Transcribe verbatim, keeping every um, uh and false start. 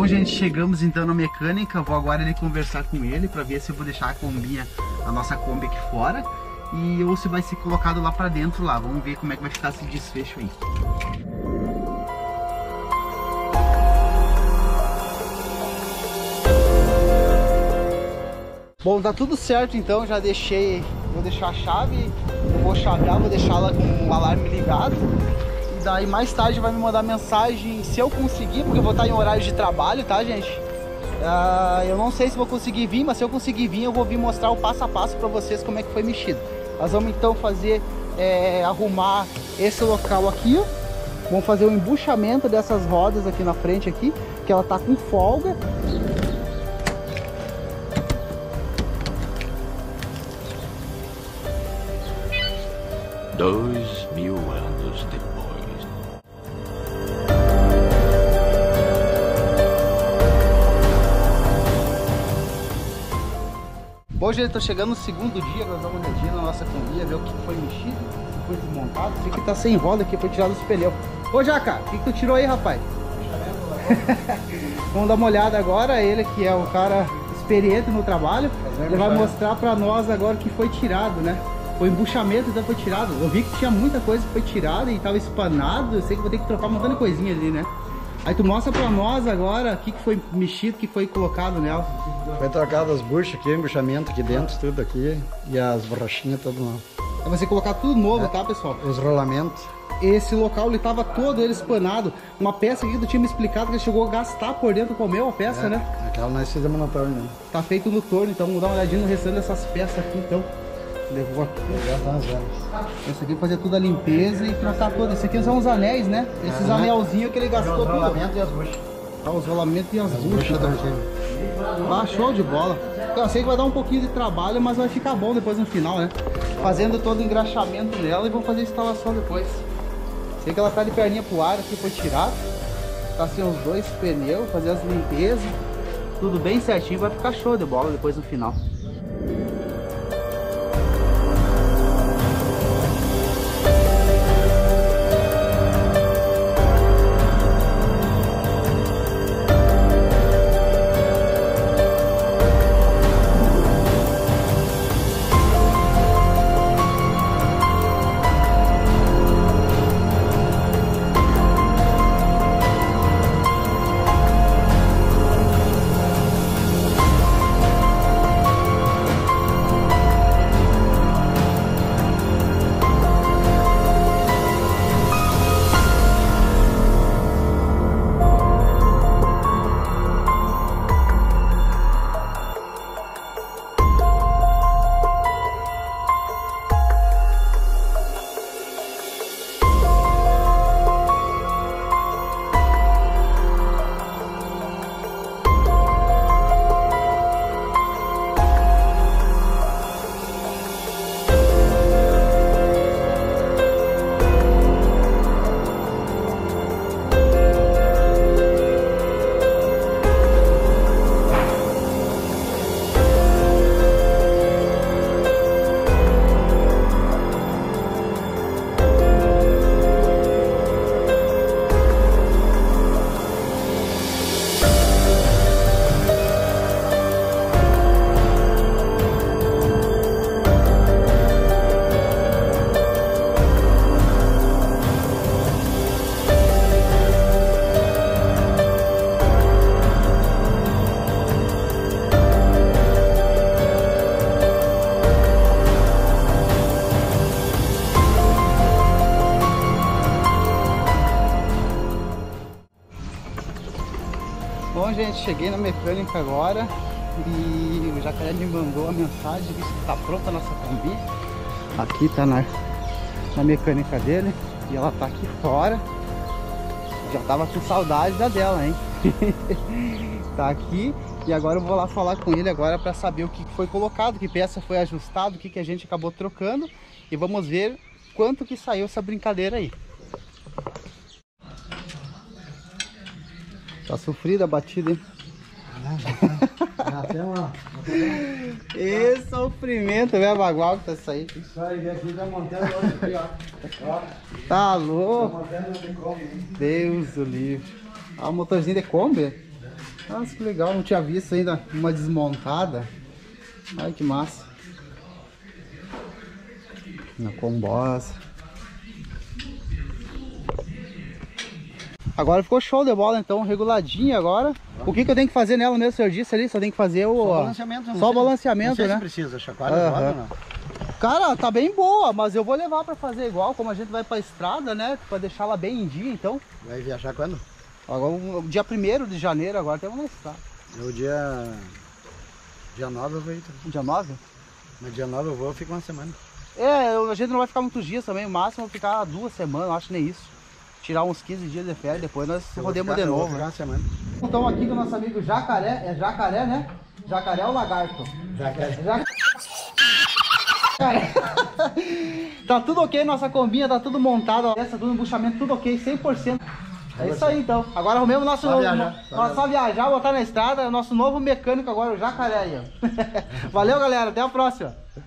Bom, gente, chegamos então na mecânica. Vou agora ele conversar com ele para ver se eu vou deixar a combinha, a nossa Kombi aqui fora, e ou se vai ser colocado lá para dentro lá. Vamos ver como é que vai ficar esse desfecho aí. Bom, tá tudo certo então, já deixei, vou deixar a chave, eu vou chavear, vou deixar ela com o alarme ligado. E daí mais tarde vai me mandar mensagem se eu conseguir, porque eu vou estar em horário de trabalho, tá, gente? Uh, eu não sei se vou conseguir vir, mas se eu conseguir vir, eu vou vir mostrar o passo a passo pra vocês como é que foi mexido. Nós vamos então fazer, é, arrumar esse local aqui, ó. Vamos fazer o embuchamento dessas rodas aqui na frente aqui, que ela tá com folga. Dois mil anos depois. Bom, gente, tô chegando no segundo dia, nós vamos uma olhadinha na nossa Kombi, ver o que foi mexido, o que foi desmontado. Esse aqui tá sem roda aqui, foi tirado dos pneus. Ô, Jaca, o que, que tu tirou aí, rapaz? Vamos dar uma olhada agora, ele que é o cara experiente no trabalho, ele vai mostrar pra nós agora o que foi tirado, né? O embuchamento então foi tirado. Eu vi que tinha muita coisa que foi tirada e tava espanado. Eu sei que vou ter que trocar um montão de coisinha ali, né? Aí tu mostra pra nós agora o que, que foi mexido, o que foi colocado nela. Foi trocado as buchas aqui, embuchamento aqui dentro, tudo aqui. E as borrachinhas, tudo novo. Aí vai ser colocar tudo novo, é, tá, pessoal? Os rolamentos. Esse local, ele tava todo ele espanado. Uma peça aqui que tu tinha me explicado que ele chegou a gastar por dentro, comeu a peça, é, né? Aquela nós fizemos no torno, né? Tá feito no torno, então vamos dar uma olhadinha no restante dessas peças aqui, então. Levou aqui. Esse aqui fazer toda a limpeza e trocar tudo. Esse aqui são os anéis, né? Esses ah, anelzinhos que ele gastou tudo. Os rolamentos e as buchas. Ah, os rolamentos e as, as buchas. Ah, show de bola. Então, eu sei que vai dar um pouquinho de trabalho, mas vai ficar bom depois no final, né? Fazendo todo o engraxamento nela e vamos fazer a instalação depois. Sei que ela tá de perninha pro ar aqui, foi tirado. Tá sem os dois pneus, fazer as limpezas. Tudo bem certinho, vai ficar show de bola depois no final. Bom, gente, cheguei na mecânica agora e o Jacaré me mandou a mensagem que tá pronta a nossa Kombi. Aqui tá na, na mecânica dele e ela tá aqui fora. Já tava com saudade da dela, hein? Tá aqui e agora eu vou lá falar com ele agora para saber o que foi colocado, que peça foi ajustada, o que, que a gente acabou trocando e vamos ver quanto que saiu essa brincadeira aí. Tá sofrida a batida, hein? Esse sofrimento, né, bagual que tá isso aí. Isso aí, aqui da montanha hoje, ó. Tá louco? Deus do livre. Ah, o motorzinho de Kombi? Nossa, que legal, não tinha visto ainda uma desmontada. Ai, que massa. Na combosa. Agora ficou show de bola, então, reguladinha agora. O que que eu tenho que fazer nela mesmo, o senhor disse ali? Só tem que fazer o... Só balanceamento. Só o balanceamento, não sei né? se precisa, chacoalha Uhum. agora ou não? Cara, tá bem boa, mas eu vou levar pra fazer igual, como a gente vai pra estrada, né? Pra deixar ela bem em dia, então. Vai viajar quando? Agora, o dia primeiro de janeiro, agora temos na estrada. No dia... Dia nove eu vou ir. Dia nove? No dia nove eu vou, eu fico uma semana. É, a gente não vai ficar muitos dias também, o máximo é ficar duas semanas, acho nem isso. Tirar uns quinze dias de férias, depois nós rodemos de novo. Né? Uma semana. Então aqui com o nosso amigo Jacaré, é Jacaré, né? Jacaré ou Lagarto? Jacaré. Jacaré. Tá tudo ok, nossa combinha tá tudo montado, essa tudo embuchamento, tudo ok, cem por cento. É isso aí então. Agora arrumemos nosso Só novo, viajar, só nós só viajar, botar na estrada, nosso novo mecânico agora, o Jacaré aí, ó. Valeu, galera, até a próxima.